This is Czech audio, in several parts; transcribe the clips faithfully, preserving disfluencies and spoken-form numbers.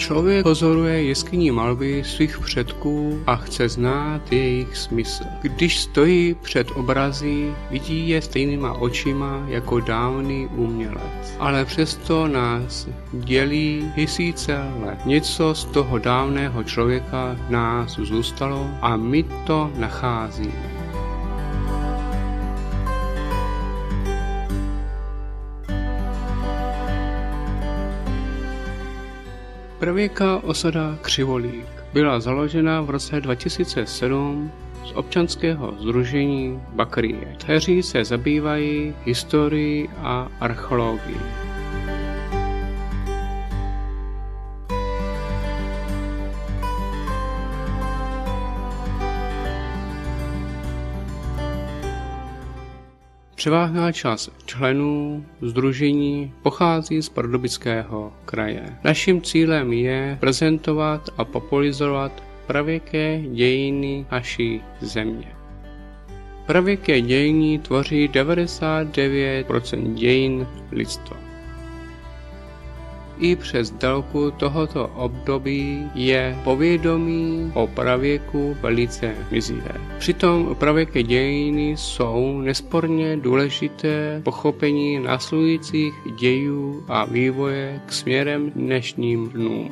Člověk pozoruje jeskynní malby svých předků a chce znát jejich smysl. Když stojí před obrazy, vidí je stejnýma očima jako dávný umělec. Ale přesto nás dělí tisíce let. Něco z toho dávného člověka nás zůstalo a my to nacházíme. Pravěká osada Křivolík byla založena v roce dva tisíce sedm z občanského sdružení Bakrie, kteří se zabývají historií a archeologií. Převážná část členů sdružení pochází z Pardubického kraje. Naším cílem je prezentovat a popularizovat pravěké dějiny naší země. Pravěké dějiny tvoří devadesát devět procent dějin lidstva. I přes délku tohoto období je povědomí o pravěku velice mizivé. Přitom pravěké dějiny jsou nesporně důležité pochopení následujících dějů a vývoje k směrem dnešním dnům.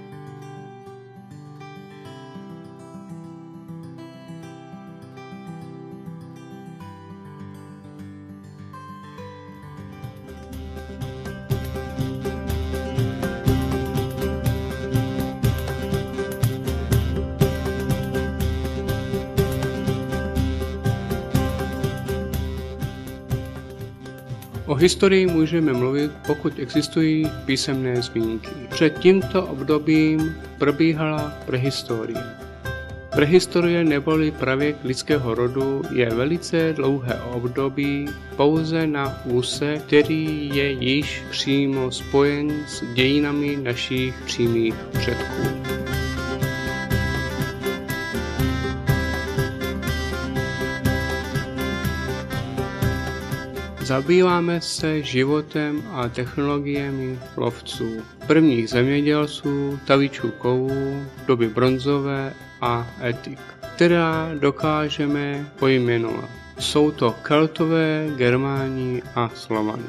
O historii můžeme mluvit, pokud existují písemné zmínky. Před tímto obdobím probíhala prehistorie. Prehistorie neboli pravěk lidského rodu je velice dlouhé období pouze na úsek, který je již přímo spojen s dějinami našich přímých předků. Zabýváme se životem a technologiemi lovců, prvních zemědělců, tavičů kovů, doby bronzové a etik, která dokážeme pojmenovat. Jsou to Keltové, Germáni a Slované.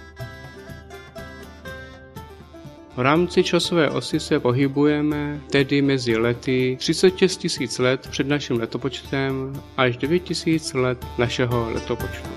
V rámci časové osy se pohybujeme tedy mezi lety třicet šest tisíc let před naším letopočtem až devět tisíc let našeho letopočtu.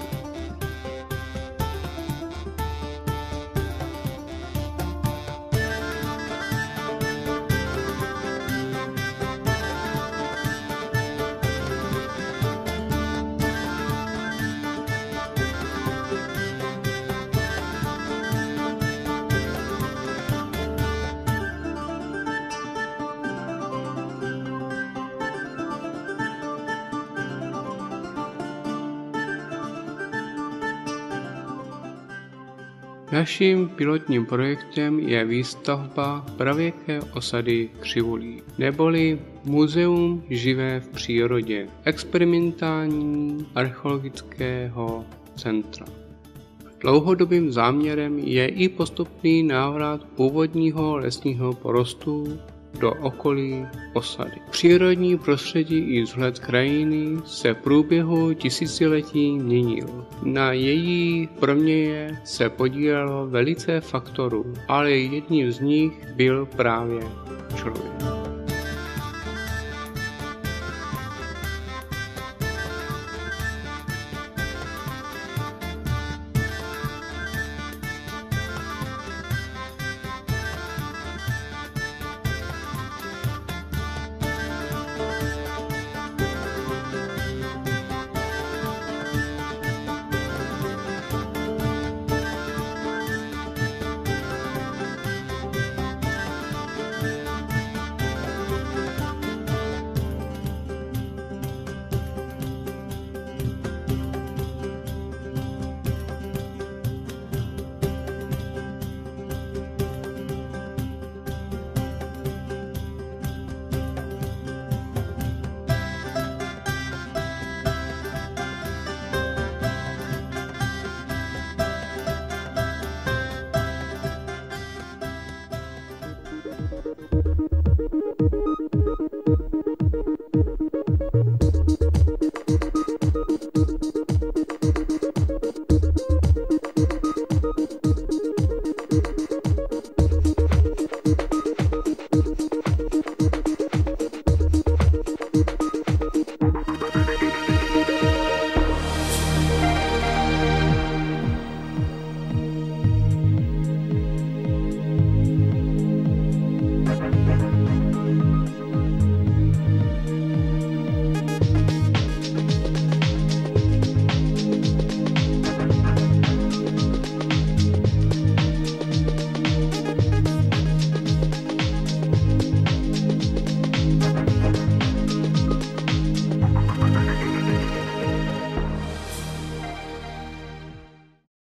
Naším pilotním projektem je výstavba pravěké osady Křivolík, neboli Muzeum živé v přírodě, experimentální archeologického centra. Dlouhodobým záměrem je i postupný návrat původního lesního porostu do okolí osady. Přírodní prostředí i vzhled krajiny se v průběhu tisíciletí měnil. Na její proměně se podílelo velice faktorů, ale jedním z nich byl právě člověk.